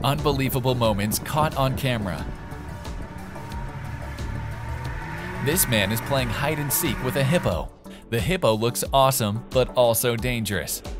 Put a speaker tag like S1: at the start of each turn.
S1: unbelievable moments caught on camera. This man is playing hide and seek with a hippo. The hippo looks awesome, but also dangerous.